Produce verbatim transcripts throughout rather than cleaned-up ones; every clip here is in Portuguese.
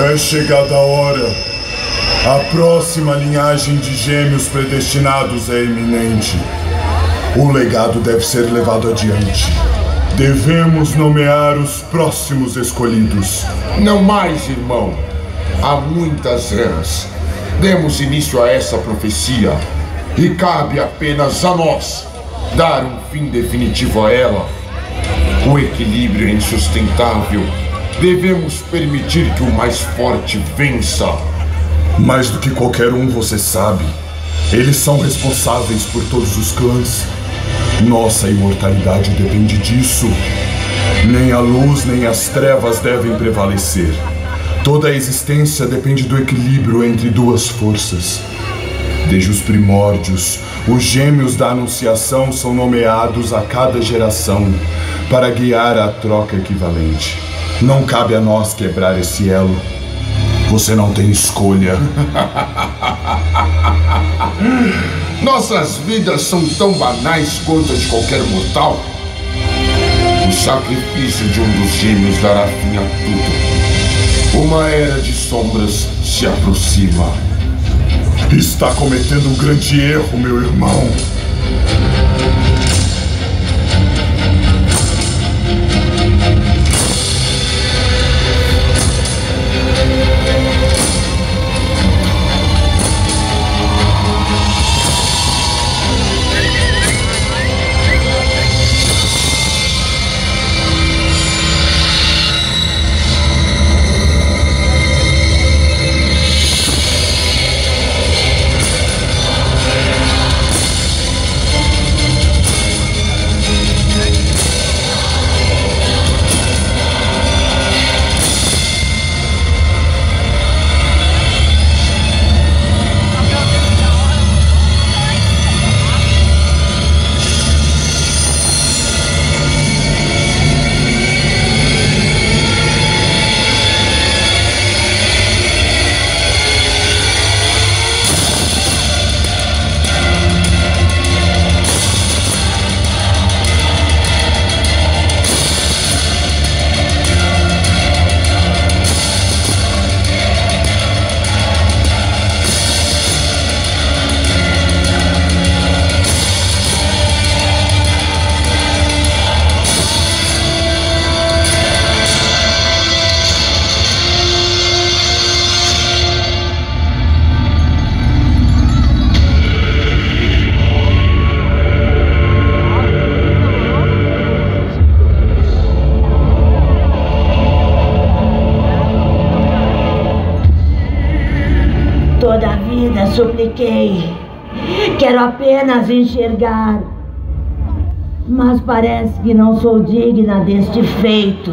É chegada a hora. A próxima linhagem de gêmeos predestinados é iminente. O legado deve ser levado adiante. Devemos nomear os próximos escolhidos. Não mais, irmão. Há muitas eras. Demos início a essa profecia e cabe apenas a nós dar um fim definitivo a ela. O equilíbrio é insustentável. Devemos permitir que o mais forte vença. Mais do que qualquer um, você sabe. Eles são responsáveis por todos os clãs. Nossa imortalidade depende disso. Nem a luz nem as trevas devem prevalecer. Toda a existência depende do equilíbrio entre duas forças. Desde os primórdios, os gêmeos da Anunciação são nomeados a cada geração para guiar a troca equivalente. Não cabe a nós quebrar esse elo. Você não tem escolha. Nossas vidas são tão banais quanto as de qualquer mortal. O sacrifício de um dos gêmeos dará fim a tudo. Uma era de sombras se aproxima. Está cometendo um grande erro, meu irmão. Toda a vida supliquei. Quero apenas enxergar. Mas parece que não sou digna deste feito.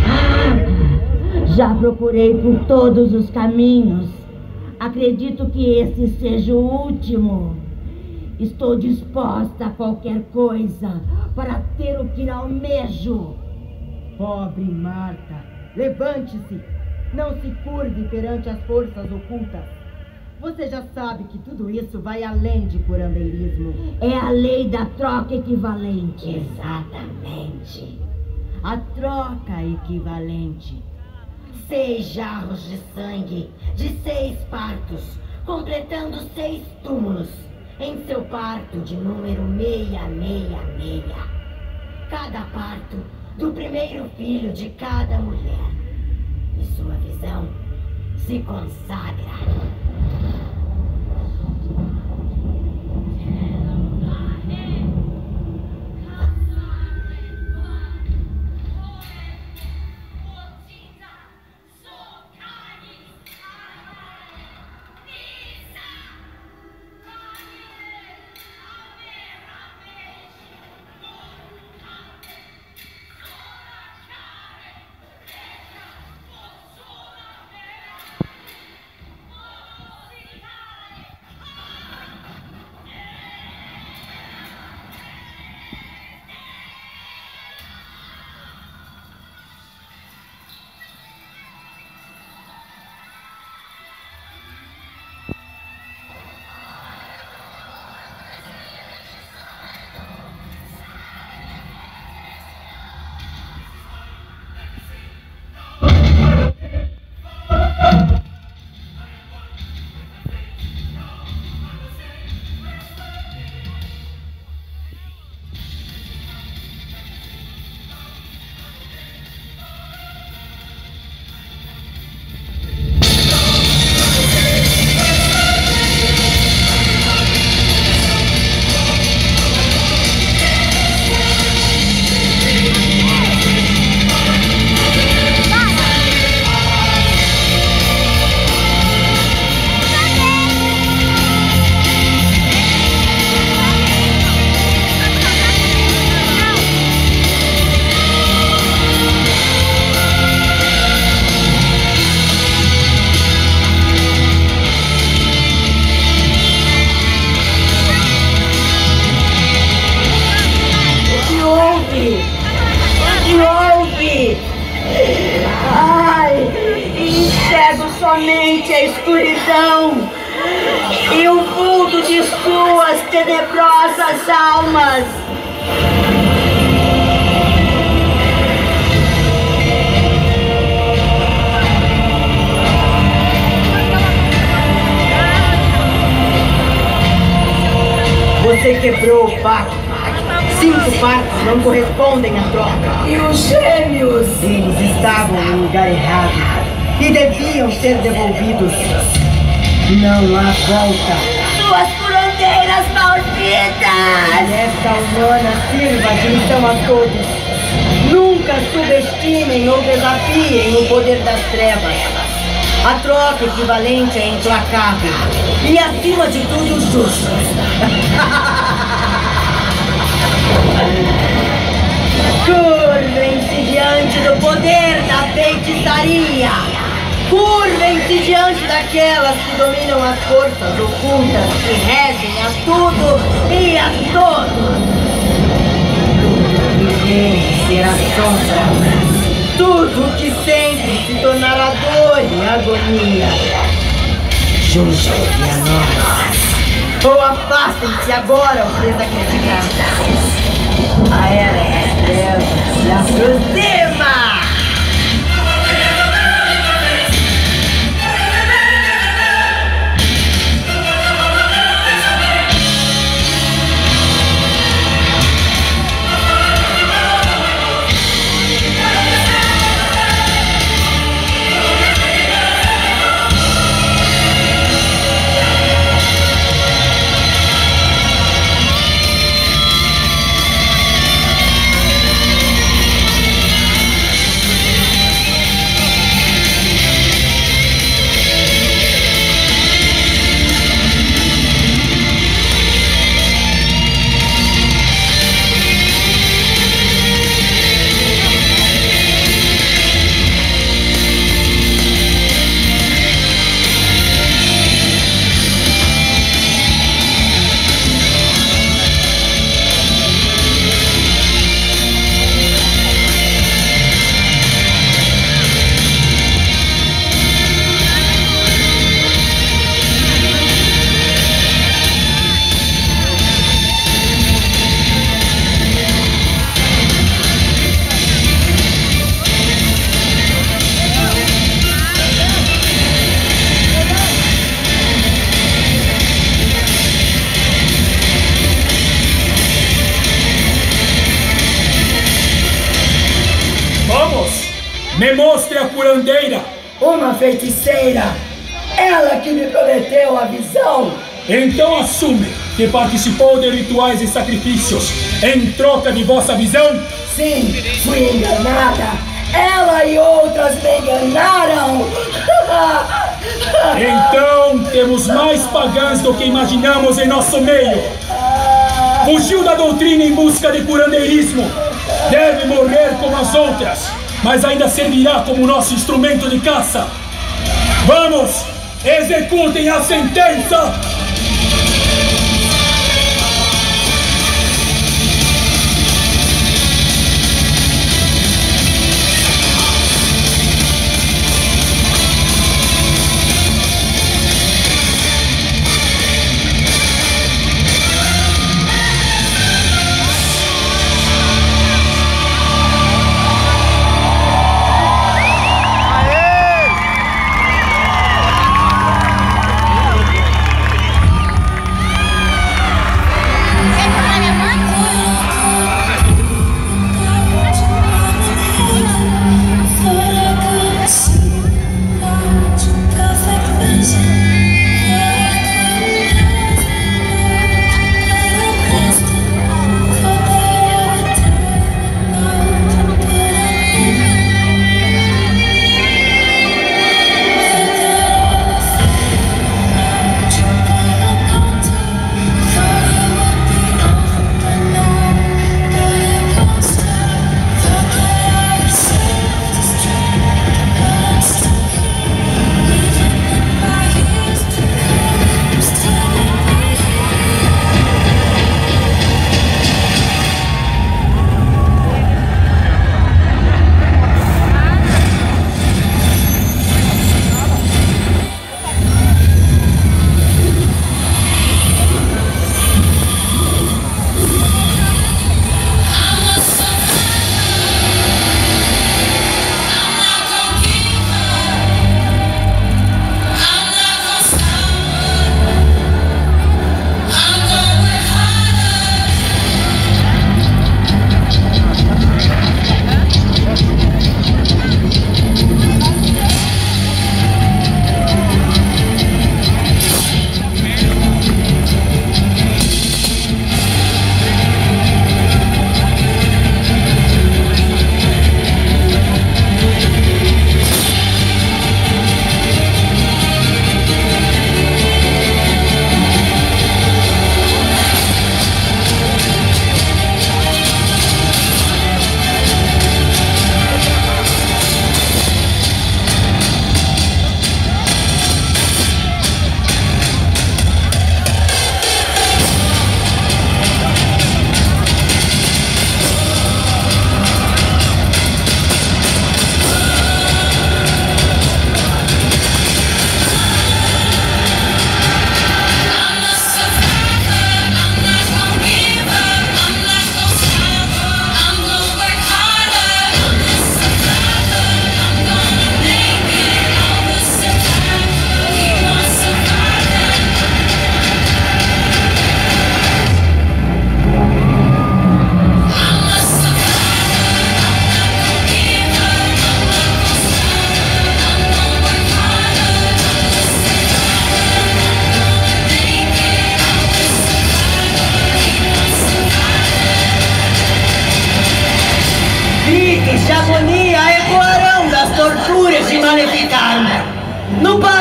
Já procurei por todos os caminhos. Acredito que esse seja o último. Estou disposta a qualquer coisa para ter o que almejo. Pobre Marta, levante-se. Não se curve perante as forças ocultas. Você já sabe que tudo isso vai além de curandeirismo. É a lei da troca equivalente. Exatamente. A troca equivalente. Seis jarros de sangue de seis partos, completando seis túmulos em seu parto de número seiscentos e sessenta e seis. Cada parto do primeiro filho de cada mulher. E sua visão se consagra. suas tenebrosas almas. Você quebrou o pacto. Cinco pactos não correspondem à troca. E os gêmeos? Eles estavam no lugar errado e deviam ser devolvidos. Não há volta. Suas curandeiras malditas! Esta humana sirva de lição a todos. Nunca subestimem ou desafiem o poder das trevas. A troca equivalente é implacável e, acima de tudo, justa. Curvem-se diante do poder da feitiçaria. Curvem-se diante daquelas que dominam as forças ocultas que regem a tudo e a todos. Tudo que vem será sombra. Tudo que sempre se tornará dor e agonia. Junte-se a nós. Ou afastem-se agora os desacrificados. A era das trevas se aproxima! Me mostre a curandeira! Uma feiticeira! Ela que me prometeu a visão! Então assume que participou de rituais e sacrifícios em troca de vossa visão? Sim, fui enganada! Ela e outras me enganaram! Então temos mais pagãs do que imaginamos em nosso meio! Fugiu da doutrina em busca de curandeirismo! Deve morrer como as outras! Mas ainda servirá como nosso instrumento de caça. Vamos! Executem a sentença!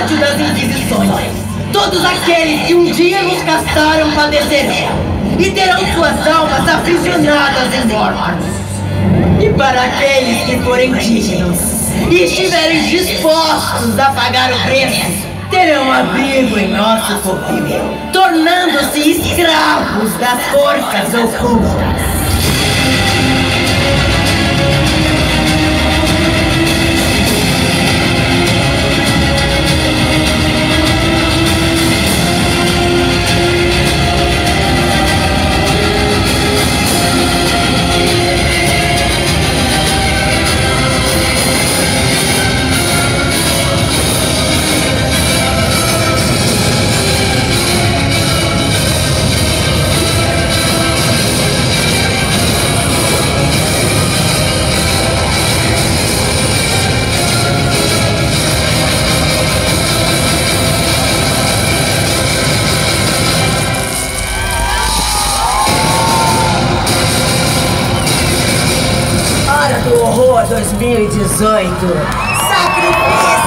primórdio das Inquisições. Todos aqueles que um dia nos caçaram padecerão e terão suas almas aprisionadas em mortos. E para aqueles que forem dignos e estiverem dispostos a pagar o preço, terão abrigo em nosso covil, tornando-se escravos das forças ocultas. dois mil e dezoito. Sacrifício!